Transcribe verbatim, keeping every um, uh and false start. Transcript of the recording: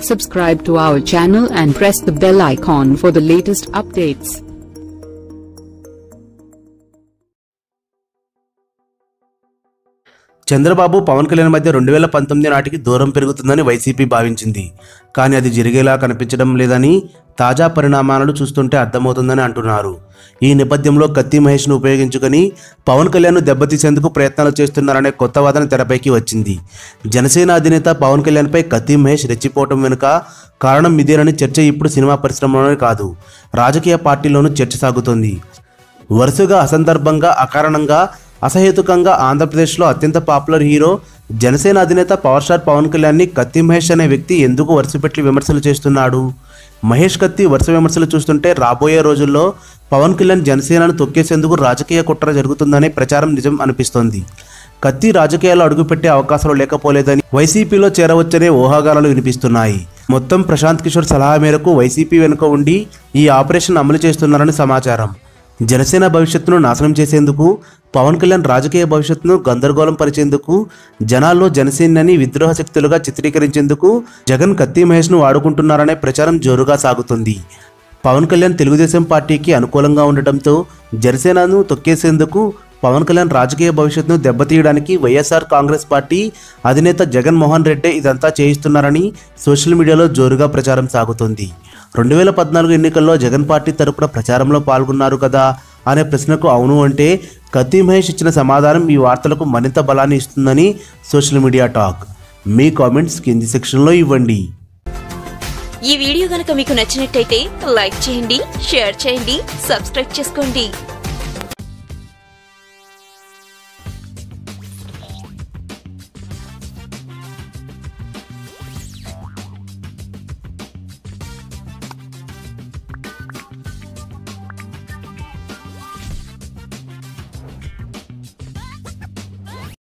Subscribe to our channel and press the bell icon for the latest updates. Chandrababu Pawan Kalyan మధ్య రెండు వేల పంతొమ్మిది నాటికి దూరం పెరుగుతుందని వైసీపీ భావించింది. కానీ అది జరిగేలా కనిపించడం లేదని తాజా పరిణామాలను చూస్తుంటే అర్థమవుతుందని అంటున్నారు. ఈ నేపథ్యంలో కత్తి మహేష్ను ఉపయోగించుకొని పవన్ కళ్యాణ్ను దెబ్బతీసేందుకు ప్రయత్నాలు చేస్తున్నారనే కొత్త వాదన తెరపైకి వచ్చింది. జనసేన అధినేత పవన్ కళ్యాణ్పై కత్తి మహేష్ రెచ్చిపోవటం వెనుక కారణం ఇదేనని చర్చ ఇప్పుడు సినిమా పరిశ్రమలోనే కాదు, రాజకీయ పార్టీలోనూ చర్చ సాగుతోంది. వరుసగా అసందర్భంగా, అకారణంగా, అసహేతుకంగా ఆంధ్రప్రదేశ్లో అత్యంత పాపులర్ హీరో జనసేన అధినేత పవర్ స్టార్ పవన్ కళ్యాణ్ని కత్తి మహేష్ అనే వ్యక్తి ఎందుకు వరుసపెట్టి విమర్శలు చేస్తున్నాడు? మహేష్ కత్తి వరుస విమర్శలు చూస్తుంటే రాబోయే రోజుల్లో పవన్ కళ్యాణ్ జనసేనను తొక్కేసేందుకు రాజకీయ కుట్ర జరుగుతుందనే ప్రచారం నిజం అనిపిస్తోంది. కత్తి రాజకీయాల్లో అడుగుపెట్టే అవకాశాలు లేకపోలేదని వైసీపీలో చేరవచ్చనే ఊహాగానాలు వినిపిస్తున్నాయి. మొత్తం ప్రశాంత్ కిషోర్ సలహా మేరకు వైసీపీ వెనుక ఉండి ఈ ఆపరేషన్ అమలు చేస్తున్నారని సమాచారం. జనసేన భవిష్యత్తును నాశనం చేసేందుకు, పవన్ కళ్యాణ్ రాజకీయ భవిష్యత్తును గందరగోళం పరిచేందుకు, జనాల్లో జనసేనని విద్రోహ శక్తులుగా చిత్రీకరించేందుకు జగన్ కత్తి మహేష్ను వాడుకుంటున్నారనే ప్రచారం జోరుగా సాగుతుంది. పవన్ కళ్యాణ్ తెలుగుదేశం పార్టీకి అనుకూలంగా ఉండటంతో జనసేనను తొక్కేసేందుకు, పవన్ కళ్యాణ్ రాజకీయ భవిష్యత్తును దెబ్బతీయడానికి వైఎస్ఆర్ కాంగ్రెస్ పార్టీ అధినేత జగన్మోహన్ రెడ్డి ఇదంతా చేయిస్తున్నారని సోషల్ మీడియాలో జోరుగా ప్రచారం సాగుతుంది. రెండు వేల పద్నాలుగు ఎన్నికల్లో జగన్ పార్టీ తరపున ప్రచారంలో పాల్గొన్నారు కదా అనే ప్రశ్నకు అవును అంటే కత్తి మహేష్ ఇచ్చిన సమాధానం ఈ వార్తలకు మరింత బలాన్ని ఇస్తుందని సోషల్ మీడియా టాక్. మీ కామెంట్స్ కింది సెక్షన్లో ఇవ్వండి. ఈ వీడియో గనుక మీకు నచ్చినట్టయితే లైక్ చేయండి, షేర్ చేయండి, సబ్స్క్రైబ్ చేసుకోండి.